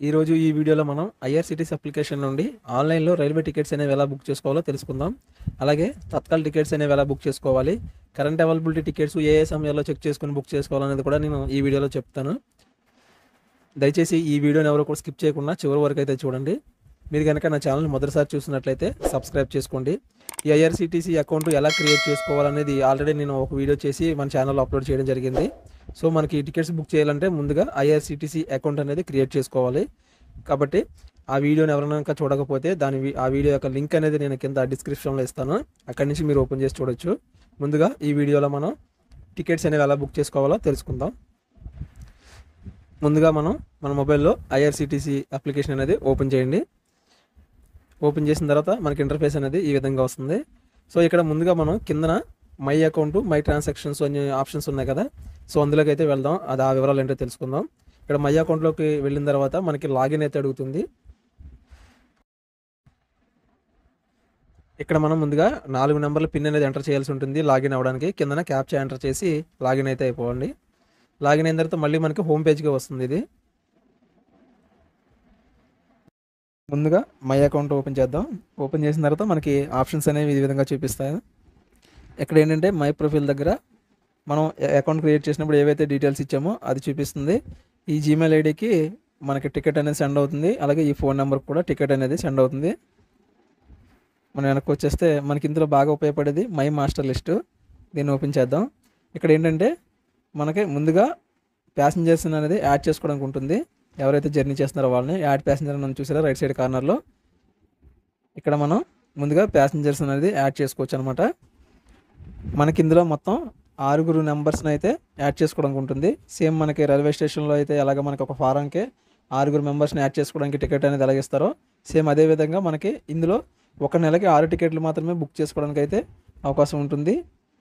ఈరోజు ఈ వీడియోలో మనం ఐఆర్సిటీసీ అప్లికేషన్ నుండి ఆన్లైన్లో రైల్వే టికెట్స్ అనేవి ఎలా బుక్ చేసుకోవాలో తెలుసుకుందాం. అలాగే తత్కాల్ టికెట్స్ అనేవి ఎలా బుక్ చేసుకోవాలి, కరెంట్ అవైలబిలిటీ టికెట్స్ ఏ ఏ సమయాల్లో చెక్ చేసుకుని బుక్ చేసుకోవాలనేది కూడా నేను ఈ వీడియోలో చెప్తాను. దయచేసి ఈ వీడియోని ఎవరు కూడా స్కిప్ చేయకుండా చివరి వరకు అయితే చూడండి. మీరు కనుక నా ఛానల్ని మొదటిసారి చూసినట్లయితే సబ్స్క్రైబ్ చేసుకోండి. ఈ ఐఆర్సిటీసీ అకౌంట్ ఎలా క్రియేట్ చేసుకోవాలనేది ఆల్రెడీ నేను ఒక వీడియో చేసి మన ఛానల్లో అప్లోడ్ చేయడం జరిగింది. సో మనకి టికెట్స్ బుక్ చేయాలంటే ముందుగా ఐఆర్సిటీసీ అకౌంట్ అనేది క్రియేట్ చేసుకోవాలి. కాబట్టి ఆ వీడియోని ఎవరైనా ఇంకా చూడకపోతే ఆ వీడియో యొక్క లింక్ అనేది నేను కింద డిస్క్రిప్షన్లో ఇస్తాను. అక్కడి నుంచి మీరు ఓపెన్ చేసి చూడొచ్చు. ముందుగా ఈ వీడియోలో మనం టికెట్స్ అనేవి ఎలా బుక్ చేసుకోవాలో తెలుసుకుందాం. ముందుగా మన మొబైల్లో ఐఆర్సిటీసీ అప్లికేషన్ అనేది ఓపెన్ చేయండి. ఓపెన్ చేసిన తర్వాత మనకి ఇంటర్ఫేస్ అనేది ఈ విధంగా వస్తుంది. సో ఇక్కడ ముందుగా మనం కిందన మై అకౌంట్, మై ట్రాన్సాక్షన్స్ అనే ఆప్షన్స్ ఉన్నాయి కదా. సో అందులోకి అయితే వెళ్దాం. అది ఆ వివరాలు ఏంటో తెలుసుకుందాం. ఇక్కడ మై అకౌంట్లోకి వెళ్ళిన తర్వాత మనకి లాగిన్ అయితే అడుగుతుంది. ఇక్కడ మనం ముందుగా 4 నెంబర్ల పిన్ అనేది ఎంటర్ చేయాల్సి ఉంటుంది లాగిన్ అవ్వడానికి. కిందన క్యాప్చా ఎంటర్ చేసి లాగిన్ అయితే అయిపోండి. లాగిన్ అయిన తర్వాత మళ్ళీ మనకి హోమ్ పేజ్గా వస్తుంది. ఇది ముందుగా మై అకౌంట్ ఓపెన్ చేద్దాం. ఓపెన్ చేసిన తర్వాత మనకి ఆప్షన్స్ అనేవి ఈ విధంగా చూపిస్తాయి. ఇక్కడ ఏంటంటే మై ప్రొఫైల్ దగ్గర మనం అకౌంట్ క్రియేట్ చేసినప్పుడు ఏవైతే డీటెయిల్స్ ఇచ్చామో అది చూపిస్తుంది. ఈ జీమెయిల్ ఐడికి మనకి టికెట్ అనేది సెండ్ అవుతుంది. అలాగే ఈ ఫోన్ నెంబర్కి కూడా టికెట్ అనేది సెండ్ అవుతుంది. మనం వెనక్కి వచ్చేస్తే మనకి ఇందులో బాగా ఉపయోగపడేది మై మాస్టర్ లిస్టు. దీన్ని ఓపెన్ చేద్దాం. ఇక్కడ ఏంటంటే మనకి ముందుగా ప్యాసింజర్స్ అనేది యాడ్ చేసుకోవడానికి ఉంటుంది. ఎవరైతే జర్నీ చేస్తున్నారో వాళ్ళని యాడ్ ప్యాసింజర్ అని చూసారా రైట్ సైడ్ కార్నర్లో. ఇక్కడ మనం ముందుగా ప్యాసింజర్స్ అనేది యాడ్ చేసుకోవచ్చు అనమాట. మనకి ఇందులో మొత్తం 6 నెంబర్స్ని అయితే యాడ్ చేసుకోవడానికి ఉంటుంది. సేమ్ మనకి రైల్వే స్టేషన్లో అయితే ఎలాగ మనకి ఒక ఫారంకి 6 మెంబర్స్ని యాడ్ చేసుకోవడానికి టికెట్ అనేది ఎలాగిస్తారో సేమ్ అదే విధంగా మనకి ఇందులో ఒక నెలకి 6 టికెట్లు మాత్రమే బుక్ చేసుకోవడానికి అయితే అవకాశం ఉంటుంది.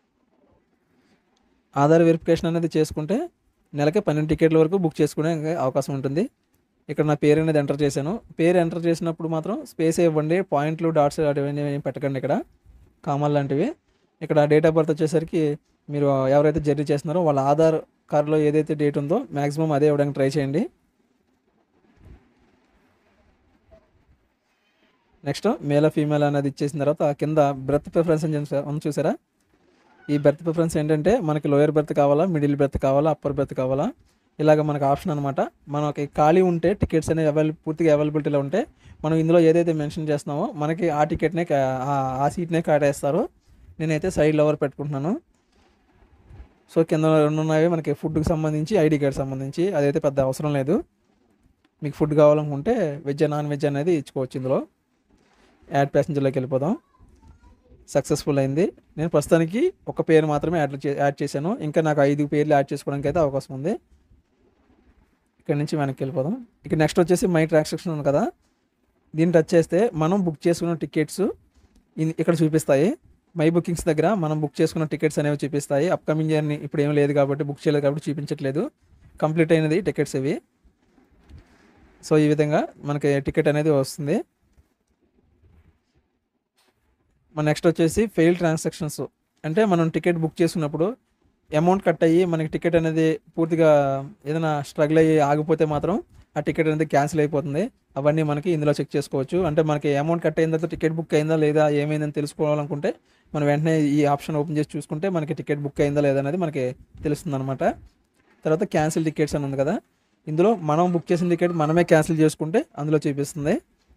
ఆధార్ వెరిఫికేషన్ అనేది చేసుకుంటే నెలకి 12 టికెట్ల వరకు బుక్ చేసుకునే అవకాశం ఉంటుంది. ఇక్కడ నా పేరు అనేది ఎంటర్ చేశాను. పేరు ఎంటర్ చేసినప్పుడు మాత్రం స్పేస్ ఇవ్వండి. పాయింట్లు, డాట్స్ అటువంటివి పెట్టకండి. ఇక్కడ కామాల్ లాంటివి. ఇక్కడ డేట్ ఆఫ్ బర్త్ వచ్చేసరికి మీరు ఎవరైతే జర్నీ చేస్తున్నారో వాళ్ళ ఆధార్ కార్డులో ఏదైతే డేట్ ఉందో మ్యాక్సిమం అదే ఇవ్వడానికి ట్రై చేయండి. నెక్స్ట్ మేల్ ఫీమేల్ అనేది ఇచ్చేసిన తర్వాత కింద బెర్త్ ప్రిఫరెన్స్ అని చూసారా. ఈ బెర్త్ ప్రిఫరెన్స్ ఏంటంటే మనకి లోయర్ బెర్త్ కావాలా, మిడిల్ బెర్త్ కావాలా, అప్పర్ బెర్త్ కావాలా, ఇలాగ మనకు ఆప్షన్ అనమాట. మనకి ఖాళీ ఉంటే టికెట్స్ అనేవి పూర్తిగా అవైలబిలిటీలో ఉంటే మనం ఇందులో ఏదైతే మెన్షన్ చేస్తున్నామో మనకి ఆ టికెట్నే ఆ సీట్నే కేటాయిస్తారు. నేనైతే సైడ్ లవర్ పెట్టుకుంటున్నాను. సో కింద 2 ఉన్నాయి మనకి ఫుడ్కి సంబంధించి, ఐడి కార్డ్ సంబంధించి. అదైతే పెద్ద అవసరం లేదు. మీకు ఫుడ్ కావాలనుకుంటే వెజ్, నాన్ వెజ్ అనేది ఇచ్చుకోవచ్చు. ఇందులో యాడ్ ప్యాసింజర్లోకి వెళ్ళిపోదాం. సక్సెస్ఫుల్ అయింది. నేను ప్రస్తుతానికి ఒక పేరు మాత్రమే యాడ్ చేశాను. ఇంకా నాకు 5 పేర్లు యాడ్ చేసుకోవడానికి అయితే అవకాశం ఉంది. ఇక్కడ నుంచి వెనక్కి వెళ్ళిపోదాం. ఇక్కడ నెక్స్ట్ వచ్చేసి మై ట్రాన్సాక్షన్ ఉంది కదా. దీన్ని టచ్ చేస్తే మనం బుక్ చేసుకున్న టికెట్స్ ఇక్కడ చూపిస్తాయి. మై బుకింగ్స్ దగ్గర మనం బుక్ చేసుకున్న టికెట్స్ అనేవి చూపిస్తాయి. అప్కమింగ్ జర్నీ ఇప్పుడు ఏం లేదు కాబట్టి, బుక్ చేయలేదు కాబట్టి చూపించట్లేదు. కంప్లీట్ అయినది టికెట్స్ ఇవి. సో ఈ విధంగా మనకి టికెట్ అనేది వస్తుంది. మన నెక్స్ట్ వచ్చేసి ఫెయిల్ ట్రాన్సాక్షన్స్. అంటే మనం టికెట్ బుక్ చేసుకున్నప్పుడు అమౌంట్ కట్ అయ్యి మనకి టికెట్ అనేది పూర్తిగా ఏదైనా స్ట్రగుల్ అయ్యి ఆగిపోతే మాత్రం ఆ టికెట్ అనేది క్యాన్సిల్ అయిపోతుంది. అవన్నీ మనకి ఇందులో చెక్ చేసుకోవచ్చు. అంటే మనకి అమౌంట్ కట్ అయిన తర్వాత టికెట్ బుక్ అయిందా లేదా, ఏమైందని తెలుసుకోవాలనుకుంటే మనం వెంటనే ఈ ఆప్షన్ ఓపెన్ చేసి చూసుకుంటే మనకి టికెట్ బుక్ అయిందా లేదా అనేది మనకి తెలుస్తుంది అనమాట. తర్వాత క్యాన్సిల్ టికెట్స్ అని ఉంది కదా. ఇందులో మనం బుక్ చేసిన టికెట్ మనమే క్యాన్సిల్ చేసుకుంటే అందులో చూపిస్తుంది.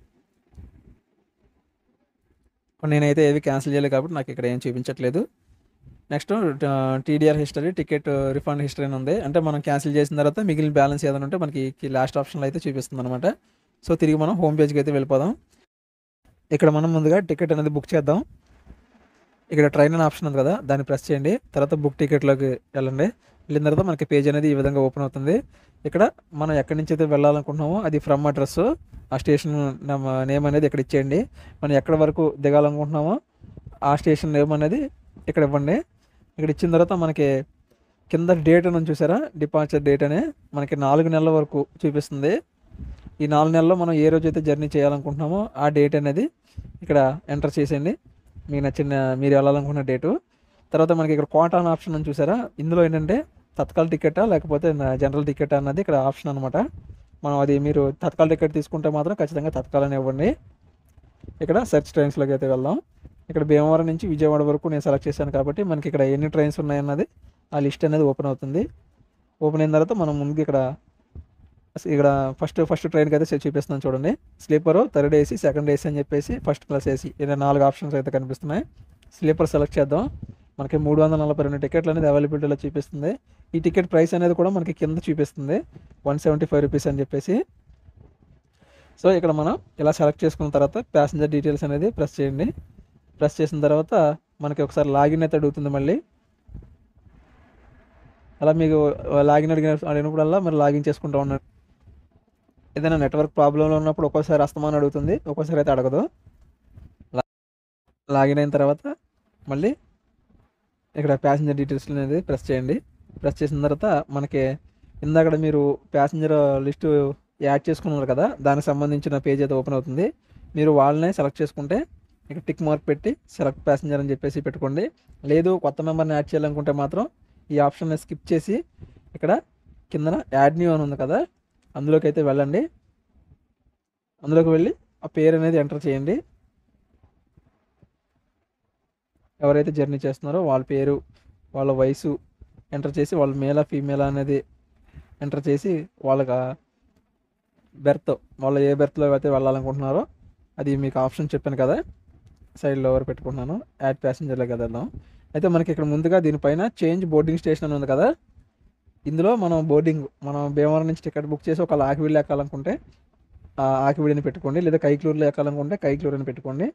నేనైతే ఏవి క్యాన్సిల్ చేయలేదు కాబట్టి నాకు ఇక్కడ ఏం చూపించట్లేదు. Next TDR history, ticket refund history అని ఉంది. అంటే మనం క్యాన్సిల్ చేసిన తర్వాత మిగిలిన బ్యాలెన్స్ ఏదైనా ఉంటే మనకి లాస్ట్ ఆప్షన్లో అయితే చూపిస్తుంది అనమాట. సో తిరిగి మనం హోమ్ పేజ్కి అయితే వెళ్ళిపోదాం. ఇక్కడ మనం ముందుగా టికెట్ అనేది బుక్ చేద్దాం. ఇక్కడ ట్రైన్ అనే ఆప్షన్ ఉంది కదా, దాన్ని ప్రెస్ చేయండి. తర్వాత బుక్ టికెట్లోకి వెళ్ళండి. వెళ్ళిన తర్వాత మనకి పేజ్ అనేది ఈ విధంగా ఓపెన్ అవుతుంది. ఇక్కడ మనం ఎక్కడి నుంచి అయితే వెళ్ళాలనుకుంటున్నామో అది ఫ్రమ్ అడ్రస్, ఆ స్టేషన్ నేమ్ అనేది ఇక్కడ ఇచ్చేయండి. మనం ఎక్కడి వరకు దిగాలనుకుంటున్నామో ఆ స్టేషన్ నేమ్ అనేది ఇక్కడ ఇవ్వండి. ఇక్కడ ఇచ్చిన తర్వాత మనకి కింద డేట్ అని చూసారా, డిపార్చర్ డేట్ అని మనకి 4 నెలల వరకు చూపిస్తుంది. ఈ 4 నెలల్లో మనం ఏ రోజైతే జర్నీ చేయాలనుకుంటున్నామో ఆ డేట్ అనేది ఇక్కడ ఎంటర్ చేసేయండి. మీకు నచ్చిన మీరు వెళ్ళాలనుకున్న డేటు. తర్వాత మనకి ఇక్కడ కోటా అనే ఆప్షన్ అని చూసారా. ఇందులో ఏంటంటే తత్కాల్ టికెటా లేకపోతే జనరల్ టికెటా అన్నది ఇక్కడ ఆప్షన్ అనమాట. మనం అది మీరు తత్కాల్ టికెట్ తీసుకుంటే మాత్రం ఖచ్చితంగా తత్కాలని ఇవ్వండి. ఇక్కడ సెర్చ్ ట్రైన్స్లోకి అయితే వెళ్దాం. ఇక్కడ భీమవరం నుంచి విజయవాడ వరకు నేను సెలెక్ట్ చేశాను కాబట్టి మనకి ఇక్కడ ఎన్ని ట్రైన్స్ ఉన్నాయన్నది ఆ లిస్ట్ అనేది ఓపెన్ అవుతుంది. ఓపెన్ అయిన తర్వాత మనం ముందుకు ఇక్కడ ఫస్ట్ ట్రైన్కి అయితే చూపిస్తున్నాను చూడండి. Sleeper, third AC, second AC అని చెప్పేసి ఫస్ట్ క్లాస్ ఏసీ ఇలా 4 ఆప్షన్స్ అయితే కనిపిస్తున్నాయి. స్లీపర్ సెలెక్ట్ చేద్దాం. మనకి 342 టికెట్లు అనేది అవైలబిలిటీలో చూపిస్తుంది. ఈ టికెట్ ప్రైస్ అనేది కూడా మనకి కింద చూపిస్తుంది 175 రూపీస్ అని చెప్పేసి. సో ఇక్కడ మనం ఇలా సెలెక్ట్ చేసుకున్న తర్వాత ప్యాసింజర్ డీటెయిల్స్ అనేది ప్రెస్ చేయండి. ప్రెస్ చేసిన తర్వాత మనకి ఒకసారి లాగిన్ అయితే అడుగుతుంది మళ్ళీ. అలా మీకు లాగిన్ అడిగినప్పుడల్లా మరి లాగిన్ చేసుకుంటూ ఉన్నాడు. ఏదైనా నెట్వర్క్ ప్రాబ్లంలో ఉన్నప్పుడు ఒక్కోసారి అస్తమానం అడుగుతుంది, ఒక్కోసారి అయితే అడగదు. లాగిన్ అయిన తర్వాత మళ్ళీ ఇక్కడ ప్యాసింజర్ డీటెయిల్స్ అనేది ప్రెస్ చేయండి. ప్రెస్ చేసిన తర్వాత మనకి ఇందాక మీరు ప్యాసింజర్ లిస్టు యాడ్ చేసుకున్నారు కదా, దానికి సంబంధించిన పేజ్ అయితే ఓపెన్ అవుతుంది. మీరు వాళ్ళనే సెలెక్ట్ చేసుకుంటే ఇక్కడ టిక్ మార్క్ పెట్టి సెలెక్ట్ ప్యాసింజర్ అని చెప్పేసి పెట్టుకోండి. లేదు కొత్త మెంబర్ని యాడ్ చేయాలనుకుంటే మాత్రం ఈ ఆప్షన్ని స్కిప్ చేసి ఇక్కడ కిందన యాడ్ న్యూ అని ఉంది కదా, అందులోకి అయితే వెళ్ళండి. అందులోకి వెళ్ళి ఆ పేరు అనేది ఎంటర్ చేయండి. ఎవరైతే జర్నీ చేస్తున్నారో వాళ్ళ పేరు, వాళ్ళ వయసు ఎంటర్ చేసి, వాళ్ళ మేలా ఫీమేలా అనేది ఎంటర్ చేసి, వాళ్ళకి బెర్త్, వాళ్ళు ఏ బెర్త్లో అయితే వెళ్ళాలనుకుంటున్నారో అది మీకు ఆప్షన్ చెప్పాను కదా, సైడ్లో ఎవరు పెట్టుకుంటున్నాను, యాడ్ ప్యాసింజర్లో కదా వెళ్దాం. అయితే మనకి ఇక్కడ ముందుగా దీనిపైన చేంజ్ బోర్డింగ్ స్టేషన్ అని ఉంది కదా, ఇందులో మనం భీమవరం నుంచి టికెట్ బుక్ చేసి ఒకవేళ ఆకివీడు ఎక్కాలనుకుంటే ఆకివీడిని పెట్టుకోండి, లేదా కైక్లూరులో ఎక్కాలనుకుంటే కైక్లూరు అని పెట్టుకోండి,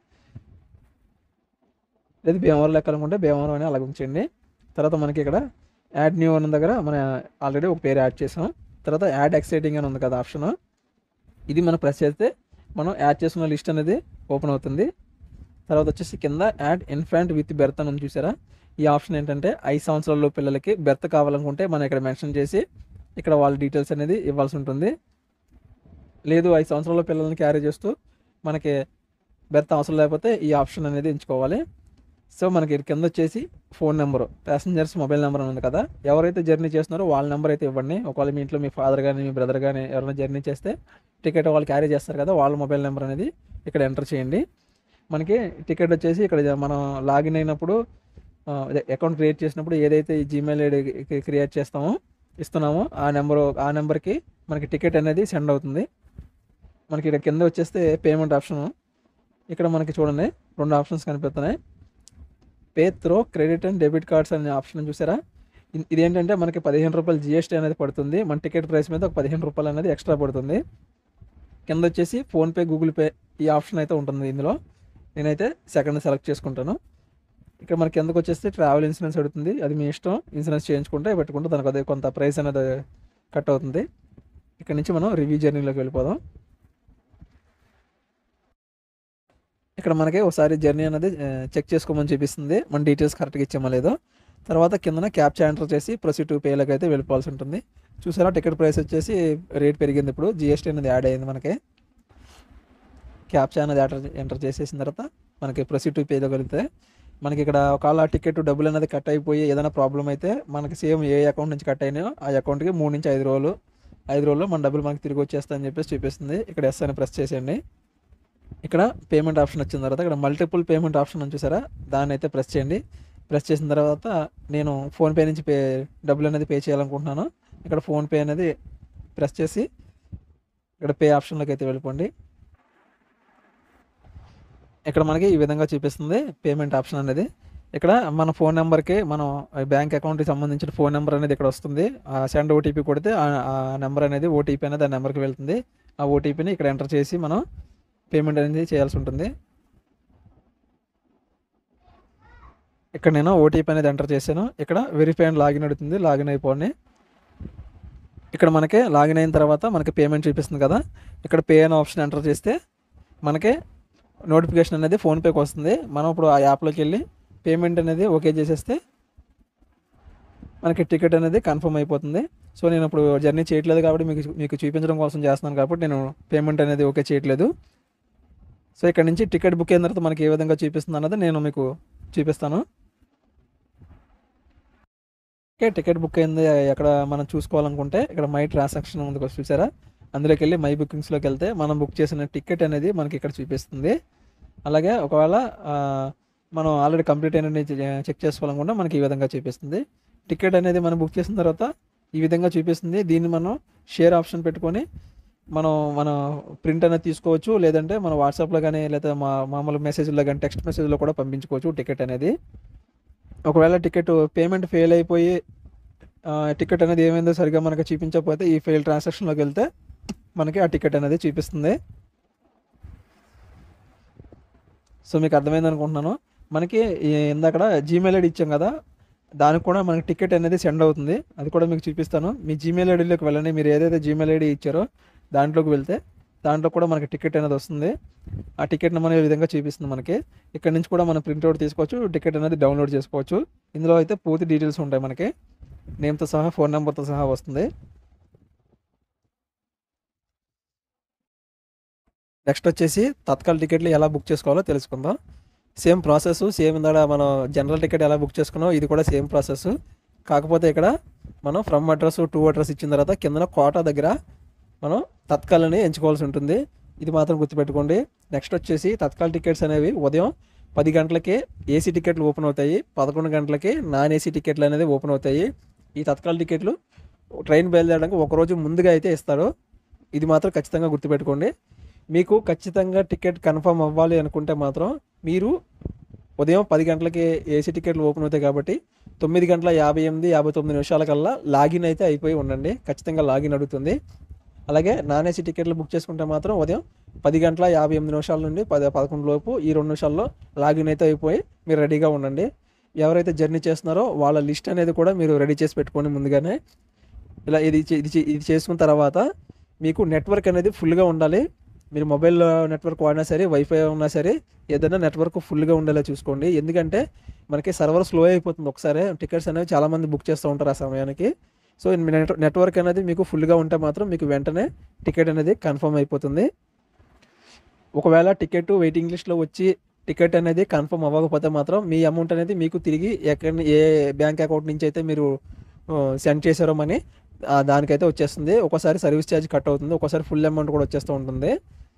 లేదా భీమవరం ఎక్కాలనుకుంటే భీమవరం అని అలా ఉంచండి. తర్వాత మనకి ఇక్కడ యాడ్ న్యూ అన్న దగ్గర మనం ఆల్రెడీ ఒక పేరు యాడ్ చేసాం. తర్వాత యాడ్ ఎక్సైటింగ్ అని ఉంది కదా ఆప్షన్, ఇది మనం ప్రెస్ చేస్తే మనం యాడ్ చేసుకున్న లిస్ట్ అనేది ఓపెన్ అవుతుంది. తర్వాత వచ్చేసి కింద యాడ్ ఇన్ఫాంట్ విత్ బెర్త్ అని ఉంది చూసారా, ఈ ఆప్షన్ ఏంటంటే 5 సంవత్సరాల పిల్లలకి బెర్త్ కావాలనుకుంటే మనం ఇక్కడ మెన్షన్ చేసి ఇక్కడ వాళ్ళ డీటెయిల్స్ అనేది ఇవ్వాల్సి ఉంటుంది. లేదు 5 సంవత్సరాల పిల్లల్ని క్యారీ చేస్తూ మనకి బెర్త్ అవసరం లేకపోతే ఈ ఆప్షన్ అనేది ఎంచుకోవాలి. సో మనకి కింద వచ్చేసి phone number, passengers mobile number అని ఉంది కదా, ఎవరైతే జర్నీ చేస్తున్నారో వాళ్ళ నెంబర్ అయితే ఇవ్వండి. ఒకవేళ మీ ఇంట్లో మీ ఫాదర్ కానీ మీ బ్రదర్ కానీ ఎవరైనా జర్నీ చేస్తే టికెట్ వాళ్ళు క్యారీ చేస్తారు కదా, వాళ్ళ మొబైల్ నెంబర్ అనేది ఇక్కడ ఎంటర్ చేయండి. మనకి టికెట్ వచ్చేసి ఇక్కడ మనం లాగిన్ అయినప్పుడు అకౌంట్ క్రియేట్ చేసినప్పుడు ఏదైతే ఈ జీమెయిల్ ఐడి క్రియేట్ ఇస్తున్నామో ఆ నెంబర్కి మనకి టికెట్ అనేది సెండ్ అవుతుంది. మనకి ఇక్కడ కింద వచ్చేస్తే పేమెంట్ ఆప్షన్, ఇక్కడ మనకి చూడండి 2 ఆప్షన్స్ కనిపిస్తున్నాయి. Pay through credit and debit cards అనే ఆప్షన్ చూసారా, ఇదేంటంటే మనకి 15 రూపాయలు జిఎస్టీ అనేది పడుతుంది. మన టికెట్ ప్రైస్ మీద ఒక 15 రూపాయలు అనేది ఎక్స్ట్రా పడుతుంది. కింద వచ్చేసి ఫోన్పే, గూగుల్ పే ఈ ఆప్షన్ అయితే ఉంటుంది. ఇందులో నేనైతే సెకండ్ సెలెక్ట్ చేసుకుంటాను. ఇక్కడ మనకి కిందకు వచ్చేస్తే ట్రావెల్ ఇన్సూరెన్స్ అడుగుతుంది, అది మీ ఇష్టం. ఇన్సూరెన్స్ చేయించుకుంటే పెట్టుకుంటే దానికి అదే కొంత ప్రైస్ అనేది కట్ అవుతుంది. ఇక్కడ నుంచి మనం రివ్యూ జర్నీలోకి వెళ్ళిపోదాం. ఇక్కడ మనకి ఒకసారి జర్నీ అనేది చెక్ చేసుకోమని చూపిస్తుంది, మన డీటెయిల్స్ కరెక్ట్గా ఇచ్చామో లేదో. తర్వాత కిందన క్యాప్చా ఎంటర్ చేసి ప్రొసీడ్ టు పేలోకి అయితే వెళ్ళిపోవాల్సి ఉంటుంది. చూసారా టికెట్ ప్రైస్ వచ్చేసి రేట్ పెరిగింది, ఇప్పుడు జిఎస్టీ అనేది యాడ్ అయింది. మనకి క్యాప్చా అనేది ఎంటర్ చేసేసిన తర్వాత మనకి ప్రొసీడ్ టు పేలోకి వెళ్తే మనకి ఇక్కడ ఒకవేళ టికెట్ డబ్బులు అనేది కట్ అయిపోయి ఏదైనా ప్రాబ్లం అయితే మనకి సేమ్ ఏ అకౌంట్ నుంచి కట్ అయినాయో ఆ అకౌంట్కి 3 నుంచి 5 రోజుల్లో మన డబ్బులు మనకి తిరిగి వచ్చేస్తాయని చెప్పేసి చూపిస్తుంది. ఇక్కడ ఎస్ అని ప్రెస్ చేసేయండి. ఇక్కడ పేమెంట్ ఆప్షన్ వచ్చిన తర్వాత ఇక్కడ మల్టిపుల్ పేమెంట్ ఆప్షన్ అని చూసారా, దాన్ని అయితే ప్రెస్ చేయండి. ప్రెస్ చేసిన తర్వాత నేను ఫోన్పే నుంచి డబ్బులు అనేది పే చేయాలనుకుంటున్నాను. ఇక్కడ ఫోన్పే అనేది ప్రెస్ చేసి ఇక్కడ పే ఆప్షన్లోకి అయితే వెళ్ళిపోండి. ఇక్కడ మనకి ఈ విధంగా చూపిస్తుంది పేమెంట్ ఆప్షన్ అనేది. ఇక్కడ మన ఫోన్ నెంబర్కి మనం బ్యాంక్ అకౌంట్కి సంబంధించిన ఫోన్ నెంబర్ అనేది ఇక్కడ వస్తుంది. సెండ్ ఓటీపీ కొడితే ఆ నెంబర్ అనేది ఓటీపీ అనేది ఆ నెంబర్కి వెళ్తుంది. ఆ ఓటీపీని ఇక్కడ ఎంటర్ చేసి మనం పేమెంట్ అనేది చేయాల్సి ఉంటుంది. ఇక్కడ నేను ఓటీపీ అనేది ఎంటర్ చేశాను. ఇక్కడ వెరిఫై అండ్ లాగిన్ అడుగుతుంది, లాగిన్ అయిపోండి. ఇక్కడ మనకి లాగిన్ అయిన తర్వాత మనకి పేమెంట్ చూపిస్తుంది కదా, ఇక్కడ పే అనే ఆప్షన్ ఎంటర్ చేస్తే మనకి నోటిఫికేషన్ అనేది ఫోన్పేకి వస్తుంది. మనం ఇప్పుడు ఆ యాప్లోకి వెళ్ళి పేమెంట్ అనేది ఓకే చేసేస్తే మనకి టికెట్ అనేది కన్ఫర్మ్ అయిపోతుంది. సో నేను ఇప్పుడు జర్నీ చేయట్లేదు కాబట్టి మీకు చూపించడం కోసం చేస్తున్నాను కాబట్టి నేను పేమెంట్ అనేది ఓకే చేయట్లేదు. సో ఇక్కడ నుంచి టికెట్ బుక్ అయిన తర్వాత మనకి ఏ విధంగా చూపిస్తుంది అన్నది నేను మీకు చూపిస్తాను. ఓకే, టికెట్ బుక్ అయింది ఎక్కడ మనం చూసుకోవాలనుకుంటే ఇక్కడ మై ట్రాన్సాక్షన్ ఉంది చూసారా, అందులోకి వెళ్ళి మై బుకింగ్స్లోకి వెళ్తే మనం బుక్ చేసిన టికెట్ అనేది మనకి ఇక్కడ చూపిస్తుంది. అలాగే ఒకవేళ మనం ఆల్రెడీ కంప్లీట్ అయిన చెక్ చేసుకోవాలనుకుంటే మనకి ఈ విధంగా చూపిస్తుంది. టికెట్ అనేది మనం బుక్ చేసిన తర్వాత ఈ విధంగా చూపిస్తుంది. దీన్ని మనం షేర్ ఆప్షన్ పెట్టుకొని మన ప్రింట్ అనేది తీసుకోవచ్చు, లేదంటే మన వాట్సాప్లో కానీ లేదా మామూలు మెసేజ్లో కానీ టెక్స్ట్ మెసేజ్లో కూడా పంపించుకోవచ్చు టికెట్ అనేది. ఒకవేళ టికెట్ పేమెంట్ ఫెయిల్ అయిపోయి టికెట్ అనేది ఏమైందో సరిగ్గా మనకు చూపించకపోతే ఈ ఫెయిల్ ట్రాన్సాక్షన్లోకి వెళ్తే మనకి ఆ టికెట్ అనేది చూపిస్తుంది. సో మీకు అర్థమైంది అనుకుంటున్నాను. మనకి ఇందాక జీమెయిల్ ఐడి ఇచ్చాం కదా, దానికి కూడా మనకి టికెట్ అనేది సెండ్ అవుతుంది. అది కూడా మీకు చూపిస్తాను. మీ జీమెయిల్ ఐడిలోకి వెళ్ళండి. మీరు ఏదైతే జీమెయిల్ ఐడి ఇచ్చారో దాంట్లోకి వెళ్తే దాంట్లో కూడా మనకి టికెట్ అనేది వస్తుంది. ఆ టికెట్ని మనం ఈ విధంగా చూపిస్తుంది మనకి. ఇక్కడ నుంచి కూడా మనం ప్రింట్అవుట్ తీసుకోవచ్చు, టికెట్ అనేది డౌన్లోడ్ చేసుకోవచ్చు. ఇందులో అయితే పూర్తి డీటెయిల్స్ ఉంటాయి, మనకి నేమ్తో సహా ఫోన్ నెంబర్తో సహా వస్తుంది. నెక్స్ట్ వచ్చేసి తత్కాల్ టికెట్లు ఎలా బుక్ చేసుకోవాలో తెలుసుకుందాం. సేమ్ ప్రాసెస్, సేమ్ ఇందాక మనం జనరల్ టికెట్ ఎలా బుక్ చేసుకున్నాం ఇది కూడా సేమ్ ప్రాసెస్. కాకపోతే ఇక్కడ మనం ఫ్రమ్ అడ్రస్ టు అడ్రస్ ఇచ్చిన తర్వాత కిందన కోటా దగ్గర మనం తత్కాల్ని ఎంచుకోవాల్సి ఉంటుంది. ఇది మాత్రం గుర్తుపెట్టుకోండి. నెక్స్ట్ వచ్చేసి తత్కాల్ టికెట్స్ అనేవి ఉదయం 10 గంటలకి ఏసీ టికెట్లు ఓపెన్ అవుతాయి, 11 గంటలకి నాన్ ఏసీ టికెట్లు అనేది ఓపెన్ అవుతాయి. ఈ తత్కాల్ టికెట్లు ట్రైన్ బయలుదేరడానికి ఒకరోజు ముందుగా అయితే ఇస్తారు. ఇది మాత్రం ఖచ్చితంగా గుర్తుపెట్టుకోండి. మీకు ఖచ్చితంగా టికెట్ కన్ఫర్మ్ అవ్వాలి అనుకుంటే మాత్రం మీరు ఉదయం 10 గంటలకి ఏసీ టికెట్లు ఓపెన్ అవుతాయి కాబట్టి 9:58-59 లాగిన్ అయితే అయిపోయి ఉండండి. ఖచ్చితంగా లాగిన్ అడుగుతుంది. అలాగే నాన్ ఏసీ టికెట్లు బుక్ చేసుకుంటే మాత్రం ఉదయం 10:58 నుండి 10:11 లోపు ఈ 2 నిమిషాల్లో లాగిన్ అయితే అయిపోయి మీరు రెడీగా ఉండండి. ఎవరైతే జర్నీ చేస్తున్నారో వాళ్ళ లిస్ట్ అనేది కూడా మీరు రెడీ చేసి పెట్టుకోండి ముందుగానే. ఇలా ఇది చేసుకున్న తర్వాత మీకు నెట్వర్క్ అనేది ఫుల్గా ఉండాలి. మీరు మొబైల్ నెట్వర్క్ వాడినా సరే, వైఫై ఉన్నా సరే, ఏదైనా నెట్వర్క్ ఫుల్గా ఉండేలా చూసుకోండి. ఎందుకంటే మనకి సర్వర్ స్లో అయిపోతుంది ఒకసారి. టికెట్స్ అనేవి చాలామంది బుక్ చేస్తూ ఉంటారు ఆ సమయానికి. సో నెట్వర్క్ అనేది మీకు ఫుల్గా ఉంటే మాత్రం మీకు వెంటనే టికెట్ అనేది కన్ఫర్మ్ అయిపోతుంది. ఒకవేళ టికెట్ వెయిటింగ్ లిస్ట్లో వచ్చి టికెట్ అనేది కన్ఫర్మ్ అవ్వకపోతే మాత్రం మీ అమౌంట్ అనేది మీకు తిరిగి ఏ బ్యాంక్ అకౌంట్ నుంచి అయితే మీరు సెండ్ చేశారో మనీ దానికైతే వచ్చేస్తుంది. ఒకసారి సర్వీస్ ఛార్జ్ కట్ అవుతుంది, ఒకసారి ఫుల్ అమౌంట్ కూడా వచ్చేస్తూ ఉంటుంది.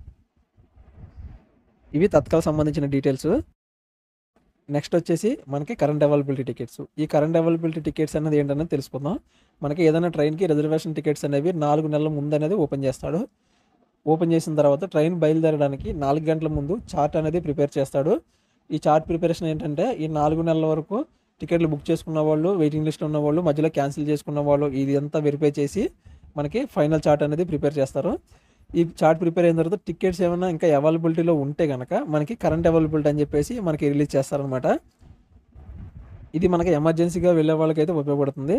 ఇవి తత్కాల్ సంబంధించిన డీటెయిల్స్. నెక్స్ట్ వచ్చేసి మనకి కరెంట్ అవైలబిలిటీ టికెట్స్. ఈ కరెంట్ అవైలబిలిటీ టికెట్స్ అనేది ఏంటనేది తెలుసుకుందాం. మనకి ఏదైనా ట్రైన్కి రిజర్వేషన్ టికెట్స్ అనేవి 4 నెలల ముందు అనేది ఓపెన్ చేస్తాడు. ఓపెన్ చేసిన తర్వాత ట్రైన్ బయలుదేరడానికి 4 గంటల ముందు చార్ట్ అనేది ప్రిపేర్ చేస్తాడు. ఈ చార్ట్ ప్రిపరేషన్ ఏంటంటే ఈ 4 నెలల వరకు టికెట్లు బుక్ చేసుకున్న వాళ్ళు, వెయిటింగ్ లిస్ట్ ఉన్న వాళ్ళు, మధ్యలో క్యాన్సిల్ చేసుకున్న వాళ్ళు, ఇది అంతా వెరిఫై చేసి మనకి ఫైనల్ చార్ట్ అనేది ప్రిపేర్ చేస్తారు. ఈ చార్ట్ ప్రిపేర్ అయిన తర్వాత టికెట్స్ ఏమైనా ఇంకా అవైలబిలిటీలో ఉంటే కనుక మనకి కరెంట్ అవైలబిలిటీ అని చెప్పేసి మనకి రిలీజ్ చేస్తారనమాట. ఇది మనకి ఎమర్జెన్సీగా వెళ్ళే వాళ్ళకైతే ఉపయోగపడుతుంది.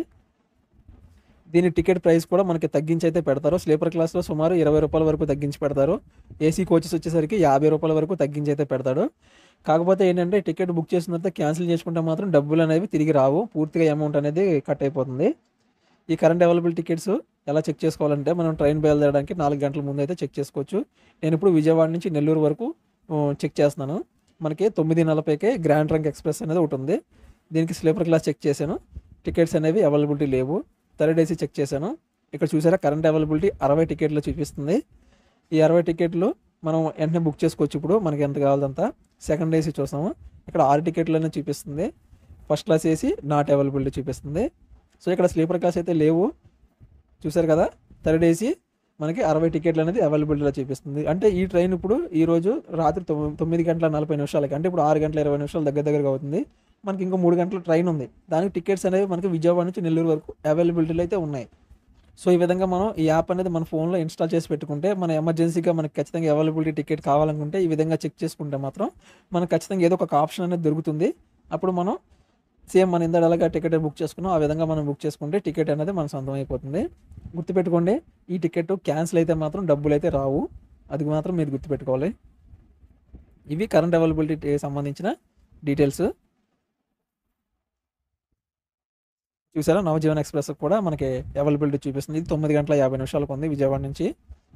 దీని టికెట్ ప్రైస్ కూడా మనకి తగ్గించి అయితే పెడతారు. స్లీపర్ క్లాస్లో సుమారు 20 రూపాయల వరకు తగ్గించి పెడతారు. ఏసీ కోచెస్ వచ్చేసరికి 50 రూపాయల వరకు తగ్గించి అయితే పెడతాడు. కాకపోతే ఏంటంటే టికెట్ బుక్ చేసిన తర్వాత క్యాన్సిల్ చేసుకుంటే మాత్రం డబ్బులు అనేవి తిరిగి రావు, పూర్తిగా అమౌంట్ అనేది కట్ అయిపోతుంది. ఈ కరెంట్ అవైలబుల్ టికెట్స్ ఎలా చెక్ చేసుకోవాలంటే మనం ట్రైన్ బయలుదేరడానికి 4 గంటల ముందు అయితే చెక్ చేసుకోవచ్చు. నేను ఇప్పుడు విజయవాడ నుంచి నెల్లూరు వరకు చెక్ చేస్తున్నాను. మనకి 9:40కే గ్రాండ్ ట్రంక్ ఎక్స్ప్రెస్ అనేది ఒకటి ఉంది. దీనికి స్లీపర్ క్లాస్ చెక్ చేశాను, టికెట్స్ అనేవి అవైలబిలిటీ లేవు. థర్డ్ ఏసీ చెక్ చేశాను. ఇక్కడ చూసారా కరెంట్ అవైలబిలిటీ 60 టికెట్లు చూపిస్తుంది. ఈ 60 టికెట్లు మనం వెంటనే బుక్ చేసుకోవచ్చు. ఇప్పుడు మనకి ఎంత కావాలంతా. సెకండ్ ఏసీ చూసాము, ఇక్కడ 6 టికెట్లు అనేది చూపిస్తుంది. First class AC not availability చూపిస్తుంది. సో ఇక్కడ స్లీపర్ క్లాస్ అయితే లేవు, చూసారు కదా. థర్డ్ ఏసీ మనకి 60 టికెట్లు అనేది అవైలబిలిటీలో చూపిస్తుంది. అంటే ఈ ట్రైన్ ఇప్పుడు ఈరోజు రాత్రి 9:40 అంటే ఇప్పుడు 6:20 దగ్గరగా అవుతుంది. మనకి ఇంకో 3 గంటల ట్రైన్ ఉంది. దానికి టికెట్స్ అనేవి మనకి విజయవాడ నుంచి నెల్లూరు వరకు అవైలబిలిటీలో అయితే ఉన్నాయి. సో ఈ విధంగా మనం ఈ యాప్ అనేది మన ఫోన్లో ఇన్స్టాల్ చేసి పెట్టుకుంటే మన ఎమర్జెన్సీగా మనకి ఖచ్చితంగా అవైలబిలిటీ టికెట్ కావాలనుకుంటే ఈ విధంగా చెక్ చేసుకుంటే మాత్రం మనకు ఖచ్చితంగా ఏదో ఒక ఆప్షన్ అనేది దొరుకుతుంది. అప్పుడు మనం సేమ్ మన ఇందాక అలాగా టికెట్ బుక్ చేసుకున్నాం ఆ విధంగా మనం బుక్ చేసుకుంటే టికెట్ అనేది మన సొంతం అయిపోతుంది. గుర్తుపెట్టుకోండి, ఈ టికెట్ క్యాన్సిల్ అయితే మాత్రం డబ్బులు అయితే రావు, అది మాత్రం మీరు గుర్తుపెట్టుకోవాలి. ఇవి కరెంట్ అవైలబిలిటీ సంబంధించిన డీటెయిల్స్. చూసారా నవజీవన్ ఎక్స్ప్రెస్ కూడా మనకి అవైలబిలిటీ చూపిస్తుంది. ఇది 9:50 ఉంది విజయవాడ నుంచి.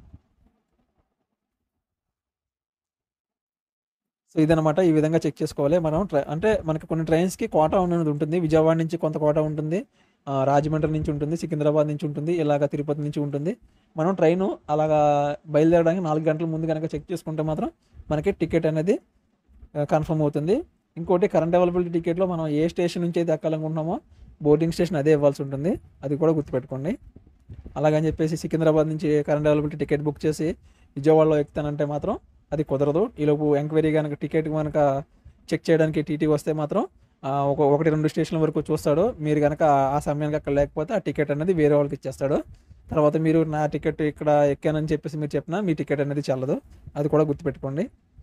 సో ఇదనమాట, ఈ విధంగా చెక్ చేసుకోవాలి మనం. అంటే మనకి కొన్ని ట్రైన్స్కి కోటా అనేది ఉంటుంది. విజయవాడ నుంచి కొంత కోటా ఉంటుంది, రాజమండ్రి నుంచి ఉంటుంది, సికింద్రాబాద్ నుంచి ఉంటుంది, ఇలాగ తిరుపతి నుంచి ఉంటుంది. మనం ట్రైను అలాగా బయలుదేరడానికి 4 గంటల ముందు కనుక చెక్ చేసుకుంటే మాత్రం మనకి టికెట్ అనేది కన్ఫర్మ్ అవుతుంది. ఇంకోటి కరెంట్ అవైలబిలిటీ టికెట్లో మనం ఏ స్టేషన్ నుంచి అయితే ఎక్కాలనుకుంటున్నామో బోర్డింగ్ స్టేషన్ అదే ఇవ్వాల్సి ఉంటుంది. అది కూడా గుర్తుపెట్టుకోండి. అలాగని చెప్పేసి సికింద్రాబాద్ నుంచి కరెంట్ అవైలబిలిటీ టికెట్ బుక్ చేసి విజయవాడలో ఎక్కుతానంటే మాత్రం అది కుదరదు. ఈలోపు ఎంక్వైరీ కనుక టికెట్ కనుక చెక్ చేయడానికి టీటీ వస్తే మాత్రం 1-2 స్టేషన్ల వరకు చూస్తాడు. మీరు కనుక ఆ సమయానికి అక్కడ లేకపోతే ఆ టికెట్ అనేది వేరే వాళ్ళకి ఇచ్చేస్తాడు. తర్వాత మీరు నా టికెట్ ఇక్కడ ఎక్కానని చెప్పేసి మీరు చెప్పినా మీ టికెట్ అనేది చెల్లదు. అది కూడా గుర్తుపెట్టుకోండి.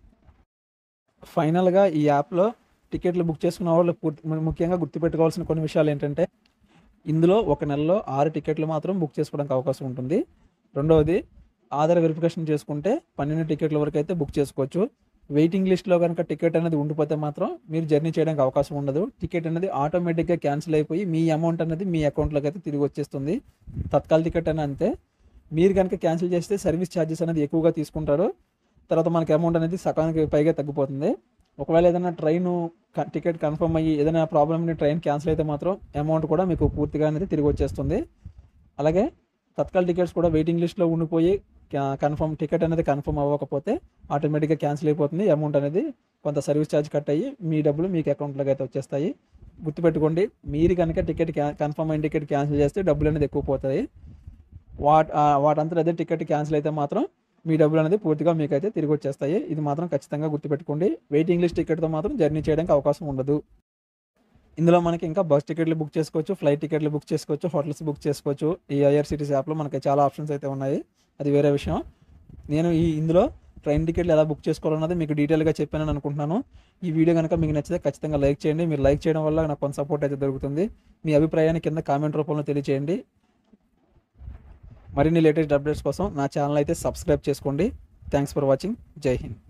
ఫైనల్గా ఈ యాప్లో టికెట్లు బుక్ చేసుకున్న వాళ్ళు ముఖ్యంగా గుర్తుపెట్టుకోవాల్సిన కొన్ని విషయాలు ఏంటంటే, ఇందులో ఒక నెలలో 6 టికెట్లు మాత్రం బుక్ చేసుకోవడానికి అవకాశం ఉంటుంది. రెండవది, ఆధార్ వెరిఫికేషన్ చేసుకుంటే 12 టికెట్ల వరకు అయితే బుక్ చేసుకోవచ్చు. వెయిటింగ్ లిస్ట్లో కనుక టికెట్ అనేది ఉండిపోతే మాత్రం మీరు జర్నీ చేయడానికి అవకాశం ఉండదు. టికెట్ అనేది ఆటోమేటిక్గా క్యాన్సిల్ అయిపోయి మీ అమౌంట్ అనేది మీ అకౌంట్లోకి అయితే తిరిగి వచ్చేస్తుంది. తత్కాల్ టికెట్ అని అంతే. మీరు కనుక క్యాన్సిల్ చేస్తే సర్వీస్ ఛార్జెస్ అనేది ఎక్కువగా తీసుకుంటారు. తర్వాత మనకి అమౌంట్ అనేది సకానికి పైగా తగ్గిపోతుంది. ఒకవేళ ఏదైనా టికెట్ కన్ఫర్మ్ అయ్యి ఏదైనా ప్రాబ్లమ్ని ట్రైన్ క్యాన్సిల్ అయితే మాత్రం అమౌంట్ కూడా మీకు పూర్తిగా అనేది తిరిగి వచ్చేస్తుంది. అలాగే తత్కాల్ టికెట్స్ కూడా వెయిటింగ్ లిస్ట్లో ఉండిపోయి టికెట్ అనేది కన్ఫర్మ్ అవ్వకపోతే ఆటోమేటిక్గా క్యాన్సిల్ అయిపోతుంది. అమౌంట్ అనేది కొంత సర్వీస్ ఛార్జ్ కట్ అయ్యి మీ డబ్బులు మీకు అకౌంట్లోకి అయితే వచ్చేస్తాయి. గుర్తుపెట్టుకోండి, మీరు కనుక టికెట్ కన్ఫర్మ్ అయిన టికెట్ క్యాన్సిల్ చేస్తే డబ్బులు అనేది ఎక్కువ పోతాయి. వాటంతా అదే టికెట్ క్యాన్సిల్ అయితే మాత్రం మీ డబ్బులు అనేది పూర్తిగా మీకైతే తిరిగి వచ్చేస్తాయి. ఇది మాత్రం ఖచ్చితంగా గుర్తుపెట్టుకోండి. వెయిటింగ్ లిస్ట్ టికెట్తో మాత్రం జర్నీ చేయడానికి అవకాశం ఉండదు. ఇందులో మనకి ఇంకా బస్ టికెట్లు బుక్ చేసుకోవచ్చు, ఫ్లైట్ టికెట్లు బుక్ చేసుకోవచ్చు, హోటల్స్ బుక్ చేసుకోవచ్చు. ఈ ఐఆర్సీటీసీ యాప్లో మనకి చాలా ఆప్షన్స్ అయితే ఉన్నాయి. అది వేరే విషయం. నేను ఇందులో ట్రైన్ టికెట్లు ఎలా బుక్ చేసుకోవాలన్నది మీకు డీటెయిల్గా చెప్పానని అనుకుంటున్నాను. ఈ వీడియో కనుక మీకు నచ్చితే ఖచ్చితంగా లైక్ చేయండి. మీరు లైక్ చేయడం వల్ల నాకు కొంత సపోర్ట్ అయితే దొరుకుతుంది. మీ అభిప్రాయాన్ని కింద కామెంట్ రూపంలో తెలియచేయండి. మరిన్ని లేటెస్ట్ అప్డేట్స్ కోసం నా ఛానల్ అయితే సబ్స్క్రైబ్ చేసుకోండి. Thanks for watching. జై హింద్.